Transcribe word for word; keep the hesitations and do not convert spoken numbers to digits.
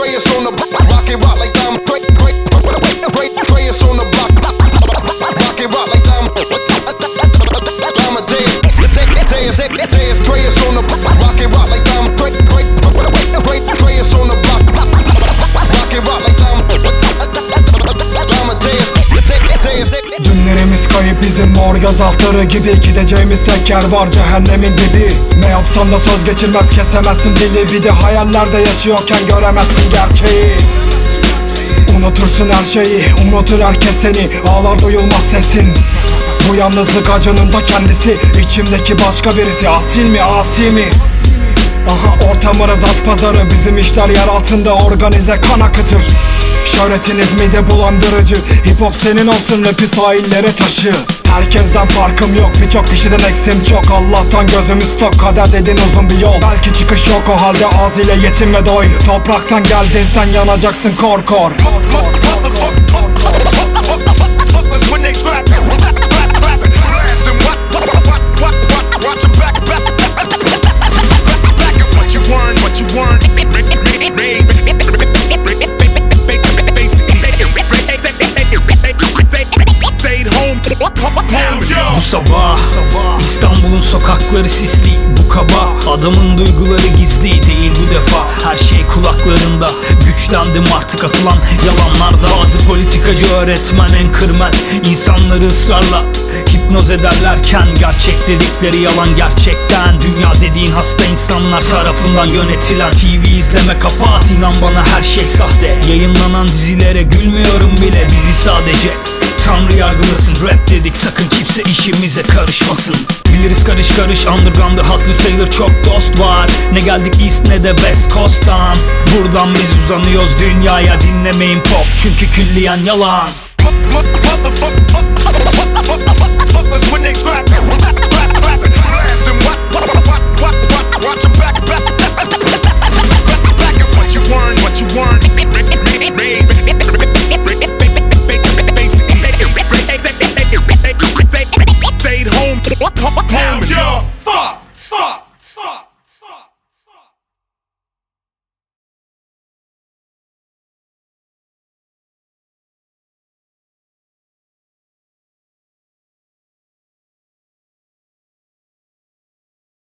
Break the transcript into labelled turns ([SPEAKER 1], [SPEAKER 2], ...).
[SPEAKER 1] Dre's on the block, rock it rock like diamond. Dre's on the block, rock it rock like diamond. Diamond days, days, days. Dre's on the block, rock it rock like diamond. Dre's on the block, rock it rock like diamond. Diamond days, days.
[SPEAKER 2] Dünlerimiz kayıp bizim mor gözaltları gibi. Gideceğimiz tek yer var cehennemin dibi. Ne yapsan da söz geçirmez, kesemezsin dili. Bir de hayallerde yaşıyorken göremezsin gerçeği. Unutursun her şeyi, unutur herkes seni. Ağlar duyulmaz sesin. Bu yalnızlık acının da kendisi. İçimdeki başka birisi, asil mi asi mi? Aha ortamınız at pazarı. Bizim işler yer altında organize, kan akıtır. Şöhretiniz mide bulandırıcı. Hip hop senin olsun, rapi sahillere taşı. Herkesten farkım yok, birçok kişiden eksim çok. Allah'tan gözümüz tok, kader dedin uzun bir yol. Belki çıkış yok, o halde ağız ile yetin ve doy. Topraktan geldin sen, yanacaksın kor kor.
[SPEAKER 3] Bu sabah İstanbul'un sokakları sisli, bu kaba. Adamın duyguları gizli değil bu defa. Her şey kulaklarında, güçlendim artık atılan yalanlarda. Bazı politikacı öğretmen, enkırmen insanları ısrarla hipnoz ederlerken gerçek dedikleri yalan gerçekten. Dünya dediğin hasta insanlar tarafından yönetilen. T V izleme kapat, inan bana her şey sahte. Yayınlanan dizilere gülmüyorum bile, bizi sadece Tanrı yargılasın. Rap dedik, sakın kimse işimize karışmasın. Biliriz karış karış underground'da hatırı sayılır çok dost var. Ne geldik East ne de West Coast'tan. Buradan biz uzanıyoruz dünyaya, dinlemeyin pop çünkü külliyen yalan.